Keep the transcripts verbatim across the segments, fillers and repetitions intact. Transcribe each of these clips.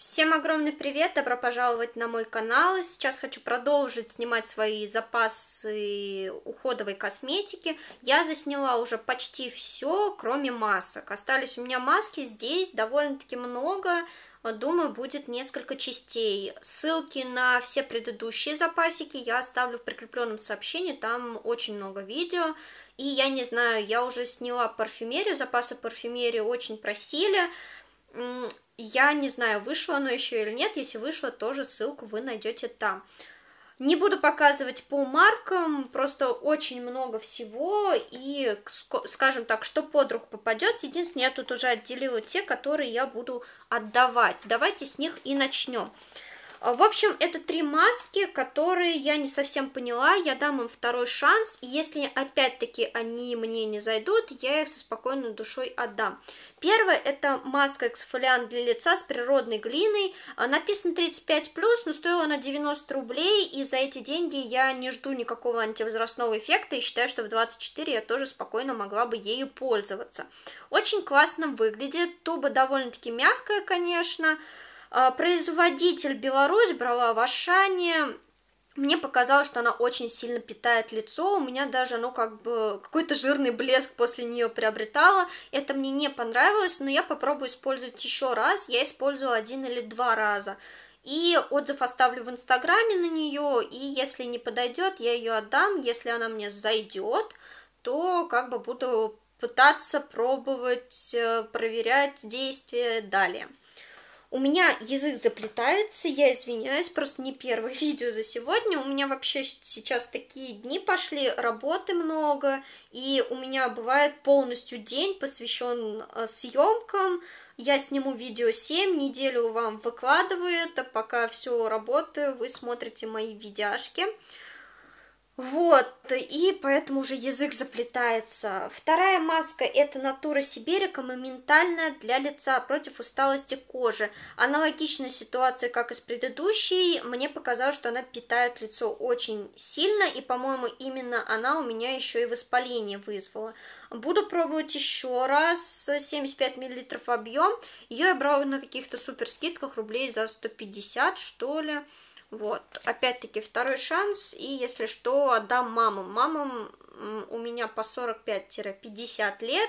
Всем огромный привет, добро пожаловать на мой канал. Сейчас хочу продолжить снимать свои запасы уходовой косметики. Я засняла уже почти все, кроме масок. Остались у меня маски здесь довольно-таки много. Думаю, будет несколько частей. Ссылки на все предыдущие запасики я оставлю в прикрепленном сообщении. Там очень много видео. И я не знаю, я уже сняла парфюмерию, запасы парфюмерии очень просили. Я не знаю, вышло оно еще или нет. Если вышло, тоже ссылку вы найдете там. Не буду показывать по маркам, просто очень много всего. И, скажем так, что под руку попадет. Единственное, я тут уже отделила те, которые я буду отдавать. Давайте с них и начнем. В общем, это три маски, которые я не совсем поняла, я дам им второй шанс, и если опять-таки они мне не зайдут, я их со спокойной душой отдам. Первая это маска эксфолиант для лица с природной глиной, написано тридцать пять плюс, но стоила она девяносто рублей, и за эти деньги я не жду никакого антивозрастного эффекта, и считаю, что в двадцать четыре я тоже спокойно могла бы ею пользоваться. Очень классно выглядит, туба довольно-таки мягкая, конечно. Производитель Беларусь, брала в Ашане. Мне показалось, что она очень сильно питает лицо. У меня даже, ну, как бы, какой-то жирный блеск после нее приобретала. Это мне не понравилось, но я попробую использовать еще раз. Я использовала один или два раза. И отзыв оставлю в инстаграме на нее. И если не подойдет, я ее отдам. Если она мне зайдет, то как бы буду пытаться пробовать, проверять действия далее. У меня язык заплетается, я извиняюсь, просто не первое видео за сегодня. У меня вообще сейчас такие дни пошли, работы много, и у меня бывает полностью день посвящен съемкам. Я сниму видео семь, неделю вам выкладываю это, пока все работаю, вы смотрите мои видяшки. Вот, и поэтому уже язык заплетается. Вторая маска это Natura Siberica, моментальная для лица против усталости кожи. Аналогичная ситуация, как и с предыдущей. Мне показалось, что она питает лицо очень сильно, и, по-моему, именно она у меня еще и воспаление вызвала. Буду пробовать еще раз. семьдесят пять миллилитров объем. Ее я брала на каких-то супер скидках, рублей за сто пятьдесят, что ли. Вот, опять-таки второй шанс, и если что, отдам мамам. Мамам у меня по сорок пять — пятьдесят лет,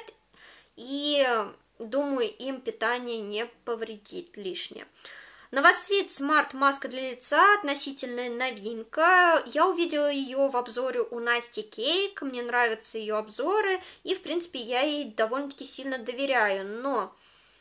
и думаю, им питание не повредит лишнее. Новосвит Smart маска для лица, относительная новинка. Я увидела ее в обзоре у Насти Кейк, мне нравятся ее обзоры, и, в принципе, я ей довольно-таки сильно доверяю, но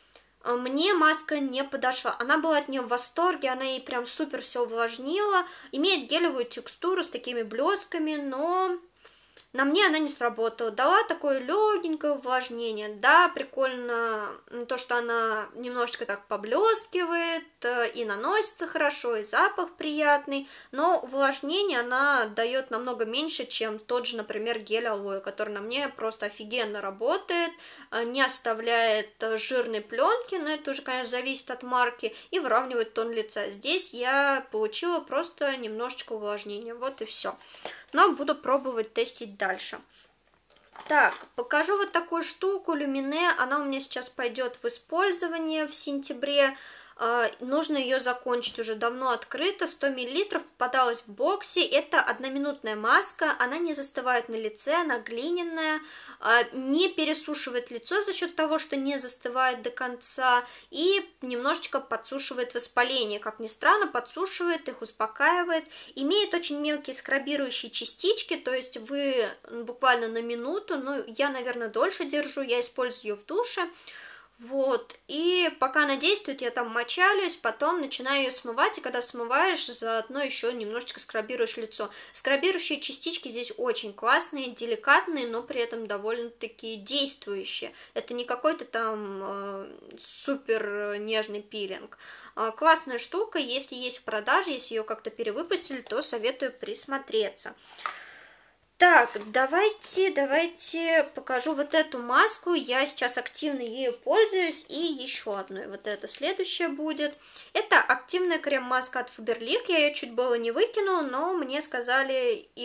мне маска не подошла. Она была от нее в восторге, она ей прям супер все увлажнила. Имеет гелевую текстуру с такими блесками, но на мне она не сработала. Дала такое легенькое увлажнение. Да, прикольно то, что она немножечко так поблескивает, и наносится хорошо, и запах приятный, но увлажнение она дает намного меньше, чем тот же, например, гель алоэ, который на мне просто офигенно работает, не оставляет жирной пленки, но это уже, конечно, зависит от марки, и выравнивает тон лица. Здесь я получила просто немножечко увлажнения, вот и все. Но буду пробовать тестить дальше. Так, покажу вот такую штуку, Люмине, она у меня сейчас пойдет в использование в сентябре. Нужно ее закончить, уже давно открыта, сто миллилитров, попадалась в боксе. Это одноминутная маска, она не застывает на лице, она глиняная, не пересушивает лицо за счет того, что не застывает до конца, и немножечко подсушивает воспаление, как ни странно, подсушивает их, успокаивает. Имеет очень мелкие скрабирующие частички, то есть вы буквально на минуту, ну я, наверное, дольше держу, я использую ее в душе. Вот, и пока она действует, я там мочалюсь, потом начинаю ее смывать, и когда смываешь, заодно еще немножечко скрабируешь лицо. Скрабирующие частички здесь очень классные, деликатные, но при этом довольно-таки действующие. Это не какой-то там э, супер нежный пилинг. Э, классная штука, если есть в продаже, если ее как-то перевыпустили, то советую присмотреться. Так, давайте, давайте покажу вот эту маску, я сейчас активно ею пользуюсь, и еще одной, вот это следующая будет. Это активная крем-маска от Faberlic, я ее чуть было не выкинула, но мне сказали: Ир,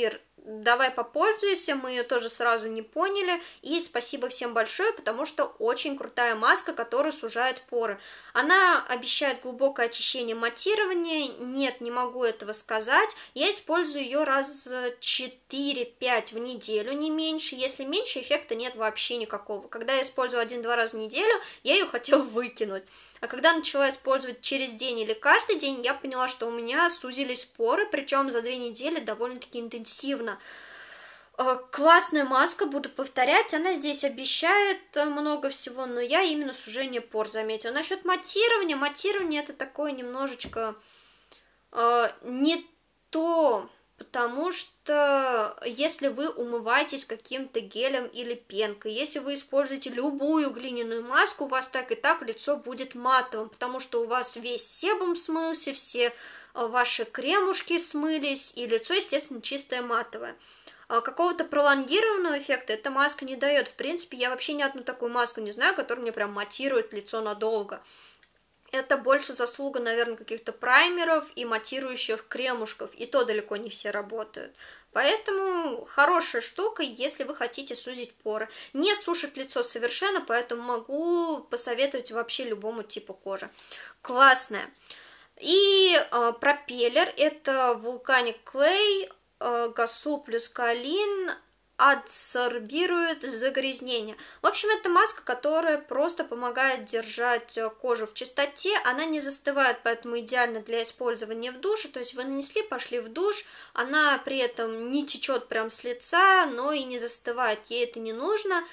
давай попользуйся, мы ее тоже сразу не поняли, и спасибо всем большое, потому что очень крутая маска, которая сужает поры. Она обещает глубокое очищение, матирование, нет, не могу этого сказать, я использую ее раз четыре-пять в неделю, не меньше, если меньше, эффекта нет вообще никакого. Когда я использую один-два раза в неделю, я ее хотела выкинуть. А когда начала использовать через день или каждый день, я поняла, что у меня сузились поры, причем за две недели довольно-таки интенсивно. Классная маска, буду повторять, она здесь обещает много всего, но я именно сужение пор заметила. Насчет матирования, матирование это такое немножечко э, не то... Потому что если вы умываетесь каким-то гелем или пенкой, если вы используете любую глиняную маску, у вас так и так лицо будет матовым, потому что у вас весь себум смылся, все ваши кремушки смылись, и лицо, естественно, чистое матовое. Какого-то пролонгированного эффекта эта маска не дает. В принципе, я вообще ни одну такую маску не знаю, которая мне прям матирует лицо надолго. Это больше заслуга, наверное, каких-то праймеров и матирующих кремушков, и то далеко не все работают. Поэтому хорошая штука, если вы хотите сузить поры. Не сушит лицо совершенно, поэтому могу посоветовать вообще любому типу кожи. Классная. И э, пропеллер, это Volcanic Clay, э, Гасу плюс Каолин, адсорбирует загрязнение. В общем, это маска, которая просто помогает держать кожу в чистоте, она не застывает, поэтому идеально для использования в душе, то есть вы нанесли, пошли в душ, она при этом не течет прям с лица, но и не застывает, ей это не нужно.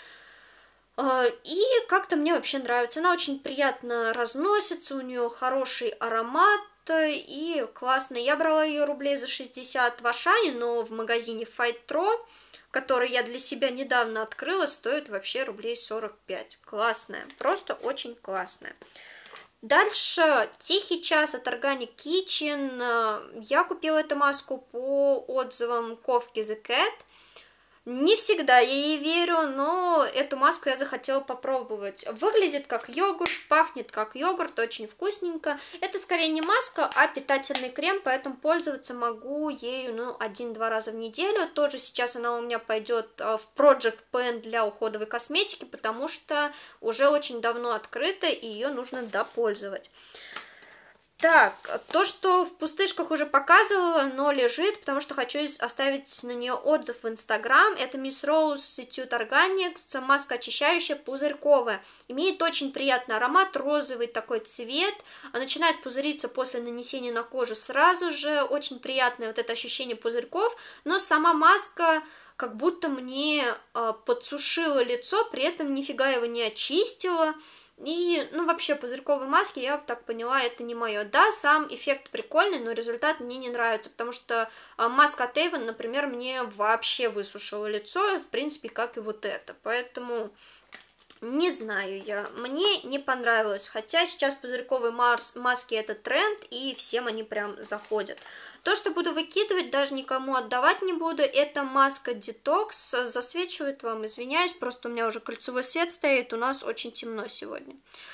И как-то мне вообще нравится, она очень приятно разносится, у нее хороший аромат, и классно. Я брала ее рублей за шестьдесят в Ашане, но в магазине Файтро, который я для себя недавно открыла, стоит вообще рублей сорок пять. Классная, просто очень классная. Дальше Тихий час от Organic Kitchen. Я купила эту маску по отзывам Ковки The Cat. Не всегда я ей верю, но эту маску я захотела попробовать. Выглядит как йогурт, пахнет как йогурт, очень вкусненько. Это скорее не маска, а питательный крем, поэтому пользоваться могу ею ну, один-два раза в неделю. Тоже сейчас она у меня пойдет в Project Pen для уходовой косметики, потому что уже очень давно открыта, и ее нужно допользовать. Так, то, что в пустышках уже показывала, но лежит, потому что хочу оставить на нее отзыв в Инстаграм. Это Miss Rose Etude Organics, маска очищающая, пузырьковая. Имеет очень приятный аромат, розовый такой цвет. Начинает пузыриться после нанесения на кожу сразу же. Очень приятное вот это ощущение пузырьков, но сама маска как будто мне э, подсушила лицо, при этом нифига его не очистила. И, ну, вообще, пузырьковые маски, я так поняла, это не мое. Да, сам эффект прикольный, но результат мне не нравится, потому что а, маска от Avon, например, мне вообще высушила лицо, в принципе, как и вот это. Поэтому, не знаю я, мне не понравилось. Хотя сейчас пузырьковые мас маски это тренд, и всем они прям заходят. То, что буду выкидывать, даже никому отдавать не буду, это маска Detox, засвечивает вам, извиняюсь, просто у меня уже кольцевой свет стоит, у нас очень темно сегодня.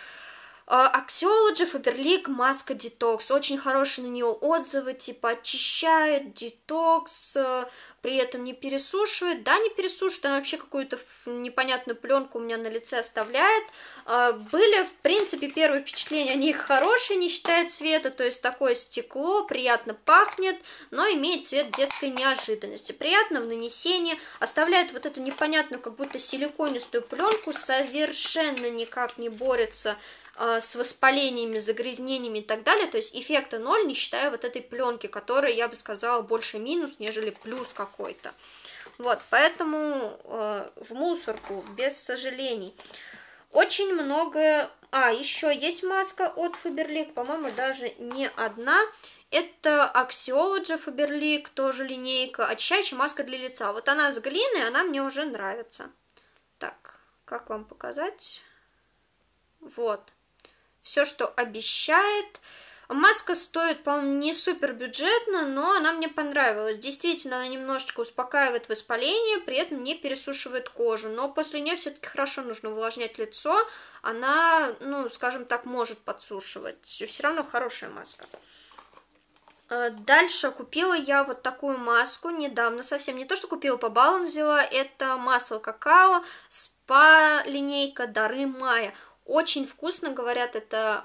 Axiology Faberlic маска Detox, очень хорошие на нее отзывы, типа очищает, детокс, при этом не пересушивает, да, не пересушивает, она вообще какую-то непонятную пленку у меня на лице оставляет. Были, в принципе, первые впечатления, они хорошие, не считая цвета, то есть такое стекло, приятно пахнет, но имеет цвет детской неожиданности, приятно в нанесении, оставляет вот эту непонятную, как будто силиконистую пленку, совершенно никак не борется с воспалениями, загрязнениями и так далее, то есть эффекта ноль, не считая вот этой пленки, которая, я бы сказала, больше минус, нежели плюс какой-то. Вот, поэтому э, в мусорку, без сожалений. Очень много... А, еще есть маска от Faberlic, по-моему, даже не одна. Это Axiology Faberlic, тоже линейка, очищающая маска для лица. Вот она с глиной, она мне уже нравится. Так, как вам показать? Вот. Все, что обещает. Маска стоит, по-моему, не супер бюджетно, но она мне понравилась. Действительно, она немножечко успокаивает воспаление, при этом не пересушивает кожу. Но после нее все-таки хорошо нужно увлажнять лицо. Она, ну, скажем так, может подсушивать. Все равно хорошая маска. Дальше купила я вот такую маску недавно, совсем не то, что купила, по баллам взяла. Это масло какао, спа линейка Дары Мая. Очень вкусно, говорят, это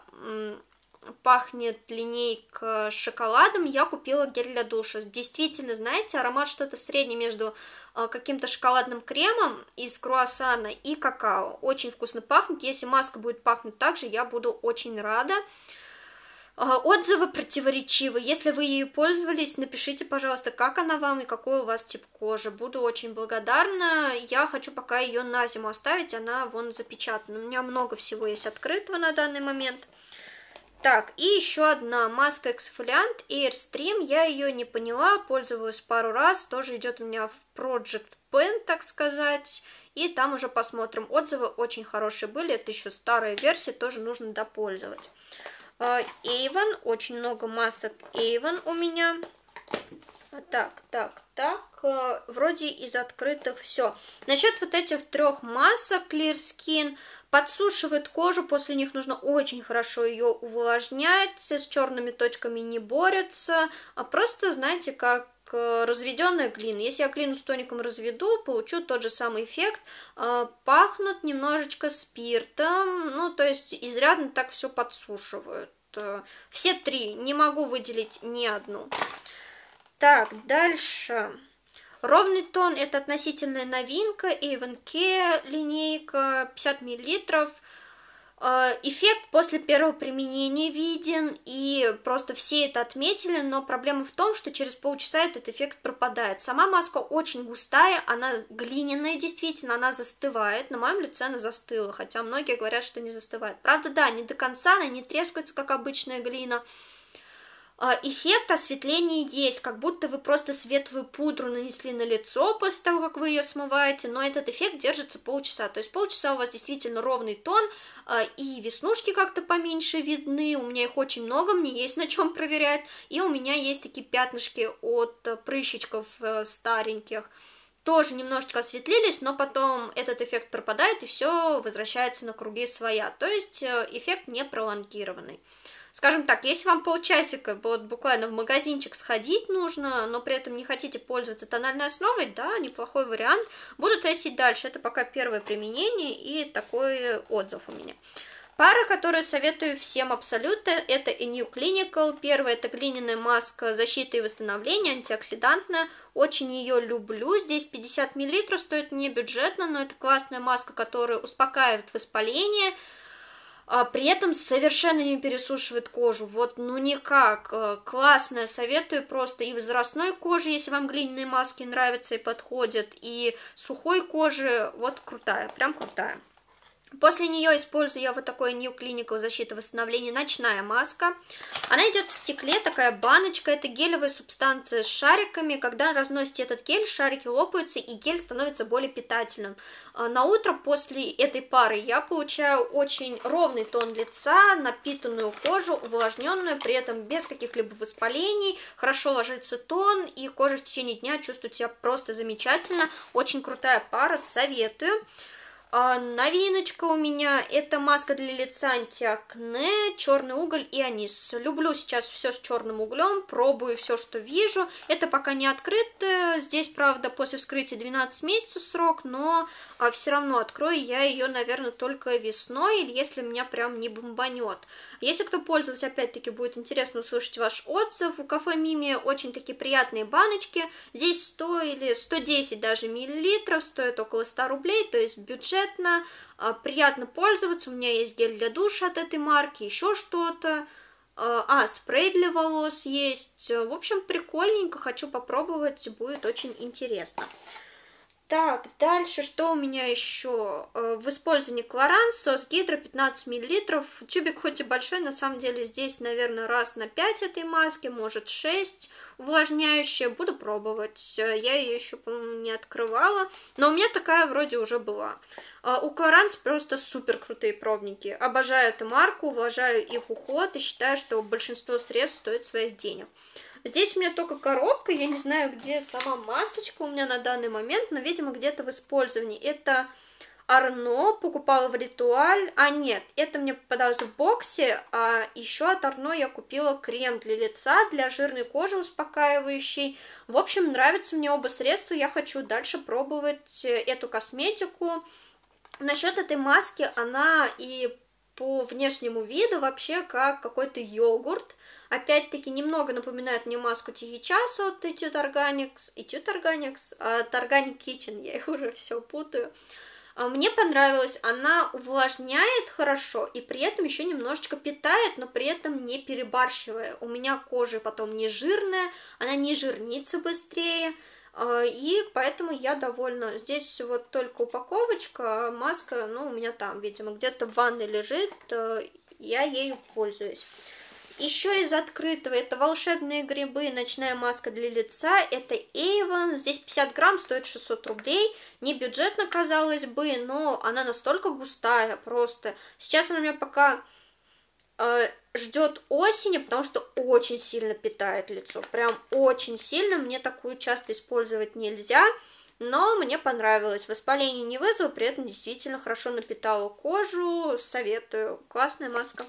пахнет линейка шоколадом. Я купила гель для душа. Действительно, знаете, аромат что-то среднее между каким-то шоколадным кремом из круассана и какао. Очень вкусно пахнет. Если маска будет пахнуть так же, я буду очень рада. Отзывы противоречивы. Если вы ею пользовались, напишите, пожалуйста, как она вам и какой у вас тип кожи. Буду очень благодарна. Я хочу пока ее на зиму оставить, она вон запечатана. У меня много всего есть открытого на данный момент. Так, и еще одна маска эксфолиант Airstream. Я ее не поняла, пользовалась пару раз. Тоже идет у меня в Project Pen, так сказать. И там уже посмотрим. Отзывы очень хорошие были. Это еще старая версия, тоже нужно допользовать. Avon, очень много масок Avon у меня. Так, так, так, вроде из открытых все. Насчет вот этих трех масок Clear Skin, подсушивает кожу, после них нужно очень хорошо ее увлажнять, с черными точками не борются, а просто, знаете, как разведенная глина. Если я глину с тоником разведу, получу тот же самый эффект. Пахнут немножечко спиртом, ну, то есть изрядно так все подсушивают. Все три, не могу выделить ни одну. Так, дальше. Ровный тон, это относительная новинка, Avon Care линейка, пятьдесят миллилитров. Эффект после первого применения виден, и просто все это отметили, но проблема в том, что через полчаса этот эффект пропадает. Сама маска очень густая, она глиняная действительно, она застывает, на моем лице она застыла, хотя многие говорят, что не застывает. Правда, да, не до конца, она не трескается, как обычная глина. Эффект осветления есть, как будто вы просто светлую пудру нанесли на лицо после того, как вы ее смываете, но этот эффект держится полчаса, то есть полчаса у вас действительно ровный тон, и веснушки как-то поменьше видны, у меня их очень много, мне есть на чем проверять, и у меня есть такие пятнышки от прыщичков стареньких, тоже немножечко осветлились, но потом этот эффект пропадает, и все возвращается на круги своя, то есть эффект не пролонгированный. Скажем так, если вам полчасика вот буквально в магазинчик сходить нужно, но при этом не хотите пользоваться тональной основой, да, неплохой вариант. Буду тестить дальше, это пока первое применение и такой отзыв у меня. Пара, которую советую всем абсолютно, это A New Clinical. Первая — это глиняная маска защиты и восстановления, антиоксидантная. Очень ее люблю. Здесь пятьдесят миллилитров, стоит не бюджетно, но это классная маска, которая успокаивает воспаление. А при этом совершенно не пересушивает кожу, вот ну никак, классная, советую просто и возрастной коже, если вам глиняные маски нравятся и подходят, и сухой коже, вот крутая, прям крутая. После нее использую я вот такой New Clinical защита восстановления ночная маска. Она идет в стекле, такая баночка, это гелевая субстанция с шариками. Когда разносите этот гель, шарики лопаются и гель становится более питательным. На утро после этой пары я получаю очень ровный тон лица, напитанную кожу, увлажненную, при этом без каких-либо воспалений, хорошо ложится тон, и кожа в течение дня чувствует себя просто замечательно. Очень крутая пара, советую. Новиночка у меня, это маска для лица антиакне, черный уголь и анис. Люблю сейчас все с черным углем, пробую все, что вижу. Это пока не открыто, здесь, правда, после вскрытия двенадцать месяцев срок, но а, все равно открою я ее, наверное, только весной, или если меня прям не бомбанет. Если кто пользовался, опять-таки, будет интересно услышать ваш отзыв. У Кафе Мими очень такие приятные баночки, здесь сто или сто десять даже миллилитров, стоит около ста рублей, то есть бюджет. Приятно пользоваться, у меня есть гель для душа от этой марки, еще что-то, а, спрей для волос есть, в общем, прикольненько, хочу попробовать, будет очень интересно. Так, дальше, что у меня еще? В использовании Clarins, сос гидро пятнадцать миллилитров, тюбик хоть и большой, на самом деле здесь, наверное, раз на пять этой маски, может шесть, увлажняющая, буду пробовать, я ее еще, по-моему, не открывала, но у меня такая вроде уже была. У Clarins просто супер крутые пробники, обожаю эту марку, уважаю их уход и считаю, что большинство средств стоит своих денег. Здесь у меня только коробка, я не знаю, где сама масочка у меня на данный момент, но, видимо, где-то в использовании. Это Арно, покупала в Ритуаль, а нет, это мне попадалось в боксе, а еще от Арно я купила крем для лица, для жирной кожи успокаивающий. В общем, нравятся мне оба средства, я хочу дальше пробовать эту косметику. Насчет этой маски, она и по внешнему виду вообще как какой-то йогурт. Опять-таки немного напоминает мне маску Тихий час от Etude Organics, Etude Organics, от Organic Kitchen, я их уже все путаю. Мне понравилась, она увлажняет хорошо и при этом еще немножечко питает, но при этом не перебарщивая. У меня кожа потом не жирная, она не жирнится быстрее, и поэтому я довольна. Здесь вот только упаковочка, а маска, ну, у меня там, видимо, где-то в ванной лежит, я ею пользуюсь. Еще из открытого, это волшебные грибы, ночная маска для лица, это Avon, здесь пятьдесят грамм, стоит шестьсот рублей, не бюджетно, казалось бы, но она настолько густая просто. Сейчас она у меня пока э, ждет осени, потому что очень сильно питает лицо, прям очень сильно, мне такую часто использовать нельзя, но мне понравилось, воспаление не вызвало, при этом действительно хорошо напитала кожу, советую, классная маска.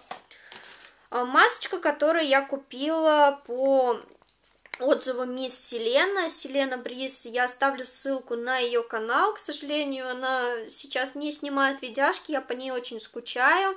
Масочка, которую я купила по отзыву мисс Селена, Селена Бриз, я оставлю ссылку на ее канал, к сожалению, она сейчас не снимает видяшки, я по ней очень скучаю,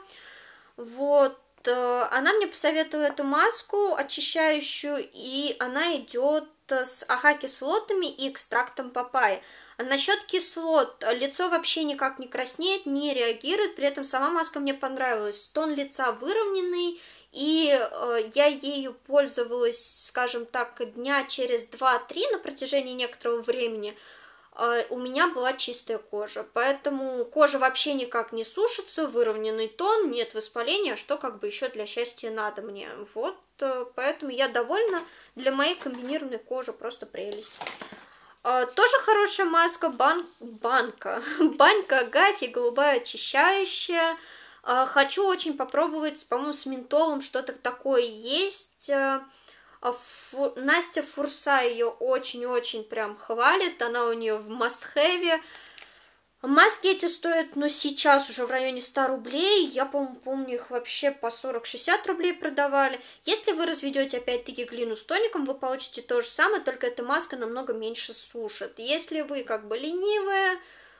вот, она мне посоветовала эту маску очищающую, и она идет с АХ-кислотами и экстрактом папайи. А насчет кислот, лицо вообще никак не краснеет, не реагирует, при этом сама маска мне понравилась, тон лица выровненный, и э, я ею пользовалась, скажем так, дня через два-три на протяжении некоторого времени, э, у меня была чистая кожа, поэтому кожа вообще никак не сушится, выровненный тон, нет воспаления, что как бы еще для счастья надо мне, вот, э, поэтому я довольна, для моей комбинированной кожи просто прелесть. Э, тоже хорошая маска, бан... банка, банька Агафьи, голубая очищающая. Хочу очень попробовать, по-моему, с ментолом что-то такое есть. Фу... Настя Фурса ее очень-очень прям хвалит, она у нее в must-have. Маски эти стоят, ну, сейчас уже в районе ста рублей, я, по-моему, помню, их вообще по сорок-шестьдесят рублей продавали. Если вы разведете, опять-таки, глину с тоником, вы получите то же самое, только эта маска намного меньше сушит. Если вы, как бы, ленивая,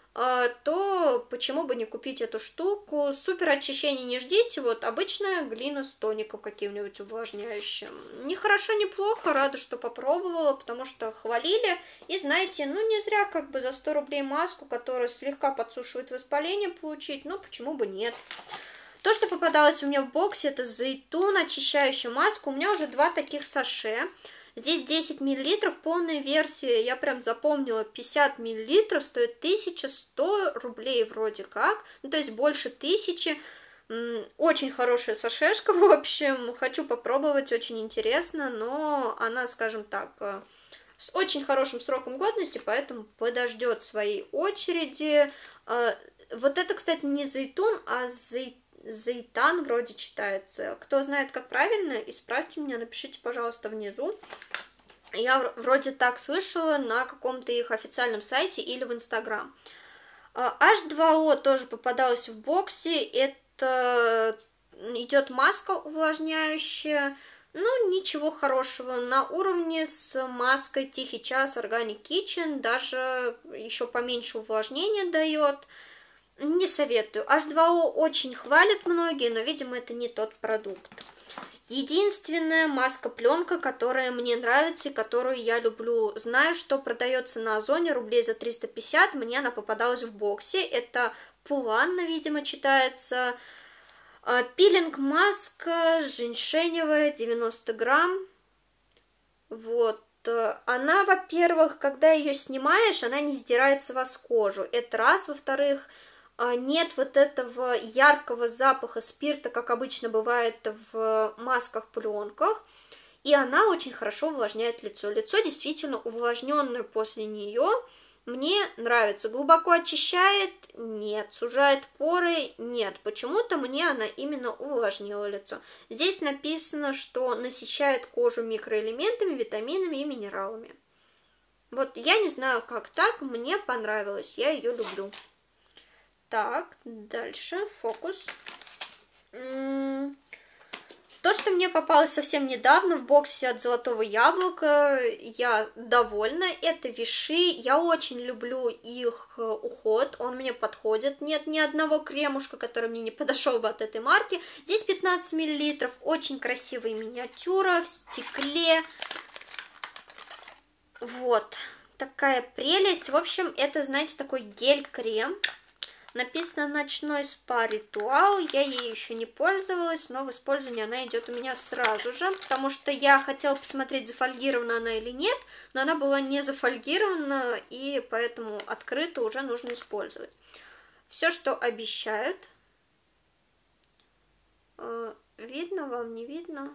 то почему бы не купить эту штуку. Супер очищения не ждите, вот обычная глина с тоником каким-нибудь увлажняющим. Не хорошо, не плохо, рада, что попробовала, потому что хвалили. И знаете, ну не зря как бы за сто рублей маску, которая слегка подсушивает воспаление, получить, ну почему бы нет. То, что попадалось у меня в боксе, это Зейтун, очищающая маска. У меня уже два таких саше. Здесь десять миллилитров, полная версия, я прям запомнила, пятьдесят миллилитров, стоит тысяча сто рублей вроде как, ну то есть больше тысячи, очень хорошая сашешка, в общем, хочу попробовать, очень интересно, но она, скажем так, с очень хорошим сроком годности, поэтому подождет своей очереди. Вот это, кстати, не Зейтун, а Зейтун. Зейтан вроде читается. Кто знает, как правильно, исправьте меня, напишите, пожалуйста, внизу. Я вроде так слышала на каком-то их официальном сайте или в Инстаграм. эйч два о тоже попадалась в боксе. Это идет маска увлажняющая. Ну, ничего хорошего. На уровне с маской Тихий час Organic Kitchen. Даже еще поменьше увлажнения дает. Не советую. эйч два о очень хвалят многие, но, видимо, это не тот продукт. Единственная маска-пленка, которая мне нравится и которую я люблю. Знаю, что продается на Озоне рублей за триста пятьдесят, мне она попадалась в боксе. Это Пуланна, видимо, читается. Пилинг-маска женьшеневая, девяносто грамм. Вот. Она, во-первых, когда ее снимаешь, она не сдирает с вас кожу. Это раз. Во-вторых, нет вот этого яркого запаха спирта, как обычно бывает в масках-пленках, и она очень хорошо увлажняет лицо. Лицо действительно увлажненное после нее, мне нравится. Глубоко очищает? Нет. Сужает поры? Нет. Почему-то мне она именно увлажнила лицо. Здесь написано, что насыщает кожу микроэлементами, витаминами и минералами. Вот я не знаю, как так, мне понравилось, я ее люблю. Так, дальше фокус. То, что мне попалось совсем недавно в боксе от Золотого Яблока, я довольна. Это Виши. Я очень люблю их уход, он мне подходит. Нет ни одного кремушка, который мне не подошел бы от этой марки. Здесь пятнадцать миллилитров, очень красивая миниатюра в стекле. Вот, такая прелесть. В общем, это, знаете, такой гель-крем. Написано «Ночной спа-ритуал». Я ей еще не пользовалась, но в использовании она идет у меня сразу же, потому что я хотела посмотреть, зафольгирована она или нет, но она была не зафольгирована, и поэтому открыто уже нужно использовать. Все, что обещают. Видно вам, не видно?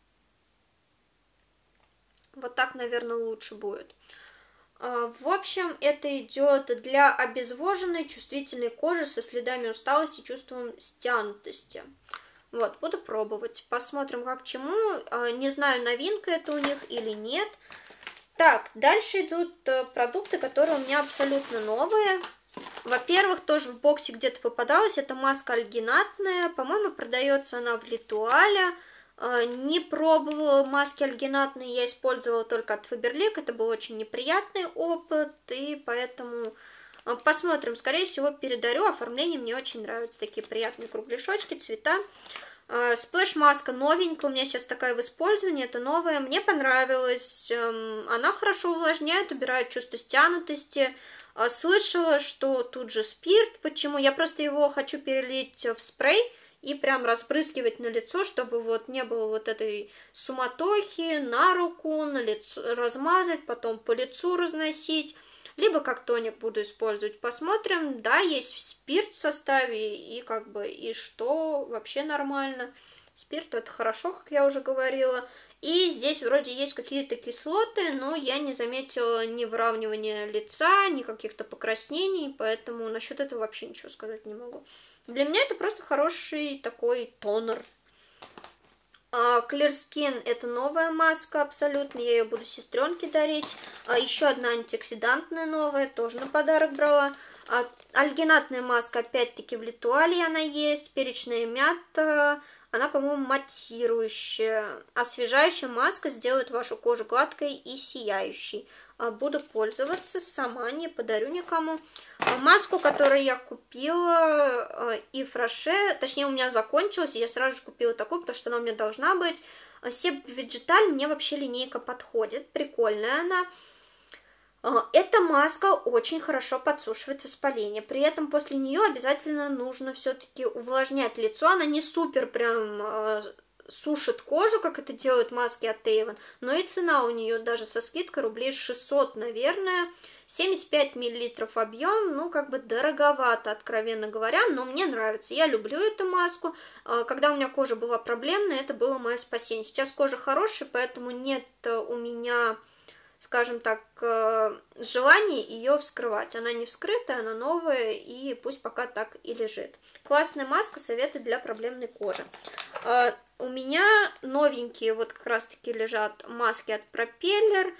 Вот так, наверное, лучше будет. В общем, это идет для обезвоженной, чувствительной кожи со следами усталости, чувством стянутости. Вот, буду пробовать. Посмотрим, как к чему. Не знаю, новинка это у них или нет. Так, дальше идут продукты, которые у меня абсолютно новые. Во-первых, тоже в боксе где-то попадалась. Это маска альгинатная. По-моему, продается она в Литуале. Не пробовала маски альгинатные, я использовала только от Faberlic, это был очень неприятный опыт, и поэтому посмотрим, скорее всего передарю, оформление мне очень нравится, такие приятные кругляшочки, цвета. Сплэш-маска новенькая, у меня сейчас такая в использовании, это новая, мне понравилась, она хорошо увлажняет, убирает чувство стянутости. Слышала, что тут же спирт, почему? Я просто его хочу перелить в спрей и прям распрыскивать на лицо, чтобы вот не было вот этой суматохи, на руку, на лицо размазать, потом по лицу разносить, либо как тоник буду использовать, посмотрим. Да, есть спирт в составе, и как бы, и что, вообще нормально. Спирт это хорошо, как я уже говорила. И здесь вроде есть какие-то кислоты, но я не заметила ни выравнивания лица, ни каких-то покраснений, поэтому насчет этого вообще ничего сказать не могу. Для меня это просто хороший такой тонер. Clear Skin это новая маска абсолютно, я ее буду сестренке дарить. А еще одна антиоксидантная новая, тоже на подарок брала. А, альгинатная маска опять-таки в Литуале она есть, перечная мята. Она, по-моему, матирующая. Освежающая маска сделает вашу кожу гладкой и сияющей. Буду пользоваться сама, не подарю никому. Маску, которую я купила, и Фраше, точнее, у меня закончилась, и я сразу же купила такую, потому что она у меня должна быть. Себ Vegetal мне вообще линейка подходит, прикольная она. Эта маска очень хорошо подсушивает воспаление, при этом после нее обязательно нужно все-таки увлажнять лицо, она не супер прям э, сушит кожу, как это делают маски от Avon, но и цена у нее даже со скидкой рублей шестьсот, наверное, семьдесят пять миллилитров объем, ну как бы дороговато, откровенно говоря, но мне нравится, я люблю эту маску, когда у меня кожа была проблемная, это было мое спасение, сейчас кожа хорошая, поэтому нет у меня, скажем так, желание ее вскрывать. Она не вскрытая, она новая, и пусть пока так и лежит. Классная маска, советую для проблемной кожи. У меня новенькие вот как раз-таки лежат маски от Пропеллер.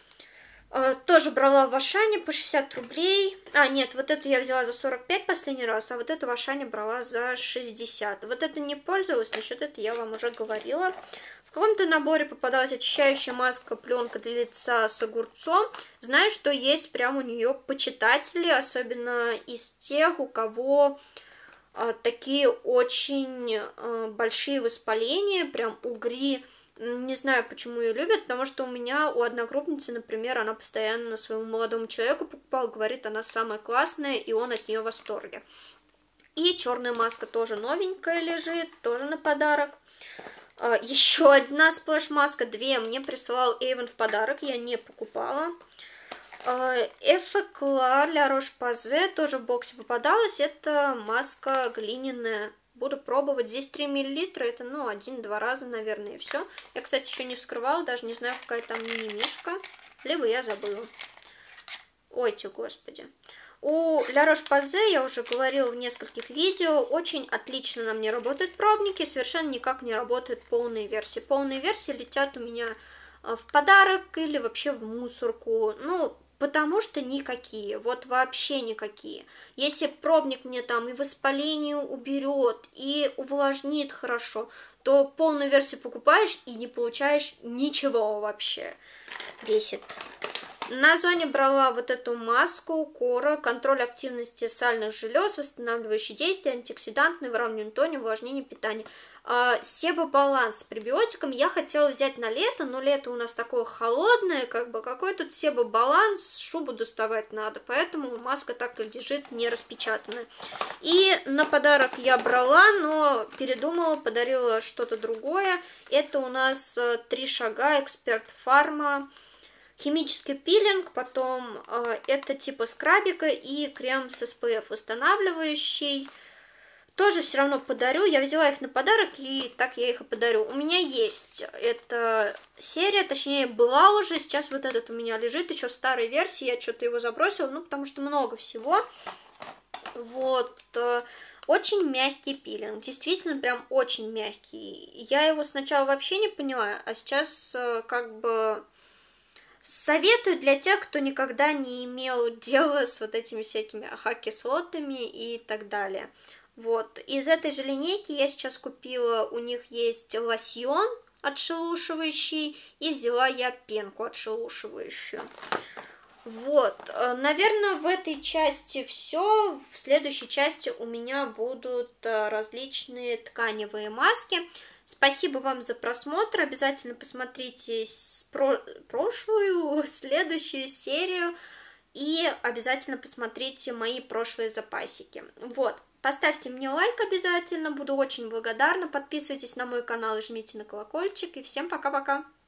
Тоже брала в Ашане по шестьдесят рублей. А, нет, вот эту я взяла за сорок пять последний раз, а вот эту в Ашане брала за шестьдесят. Вот эту не пользовалась, насчет этого я вам уже говорила. В каком-то наборе попадалась очищающая маска, пленка для лица с огурцом. Знаю, что есть прям у нее почитатели, особенно из тех, у кого а, такие очень а, большие воспаления, прям угри. Не знаю, почему ее любят, потому что у меня, у одногруппницы, например, она постоянно своему молодому человеку покупала, говорит, она самая классная, и он от нее в восторге. И черная маска тоже новенькая лежит, тоже на подарок. Еще одна сплэш-маска, две мне присылал Avon в подарок, я не покупала. Эффекла Ля Рош-Позе тоже в боксе попадалась, это маска глиняная. Буду пробовать, здесь три миллилитра, это ну один-два раза, наверное, и все. Я, кстати, еще не вскрывала, даже не знаю, какая там мини-мишка, либо я забыла. Ой-те, господи. У Ля Рош-Позе, я уже говорила в нескольких видео, очень отлично на мне работают пробники, совершенно никак не работают полные версии. Полные версии летят у меня в подарок или вообще в мусорку. Ну, Потому что никакие, вот вообще никакие. Если пробник мне там и воспаление уберет, и увлажнит хорошо, то полную версию покупаешь и не получаешь ничего вообще. Бесит. На Озоне брала вот эту маску Кора, контроль активности сальных желез, восстанавливающие действия, антиоксидантный, выравнивание тони, увлажнение питания. Себобаланс с пребиотиком я хотела взять на лето, но лето у нас такое холодное, как бы какой тут себобаланс, шубу доставать надо, поэтому маска так и лежит не распечатанная. И на подарок я брала, но передумала, подарила что-то другое. Это у нас три шага, Эксперт Фарма. Химический пилинг, потом э, это типа скрабика и крем с эс пэ эф восстанавливающий. Тоже все равно подарю. Я взяла их на подарок, и так я их и подарю. У меня есть эта серия, точнее была уже. Сейчас вот этот у меня лежит, еще в старой версии. Я что-то его забросила, ну потому что много всего. Вот. Очень мягкий пилинг. Действительно прям очень мягкий. Я его сначала вообще не поняла, а сейчас как бы... Советую для тех, кто никогда не имел дела с вот этими всякими АХ-кислотами и так далее. Вот. Из этой же линейки я сейчас купила, у них есть лосьон отшелушивающий, и взяла я пенку отшелушивающую. Вот. Наверное, в этой части все. В следующей части у меня будут различные тканевые маски. Спасибо вам за просмотр. Обязательно посмотрите про прошлую, следующую серию. И обязательно посмотрите мои прошлые запасики. Вот. Поставьте мне лайк обязательно. Буду очень благодарна. Подписывайтесь на мой канал и жмите на колокольчик. И всем пока-пока.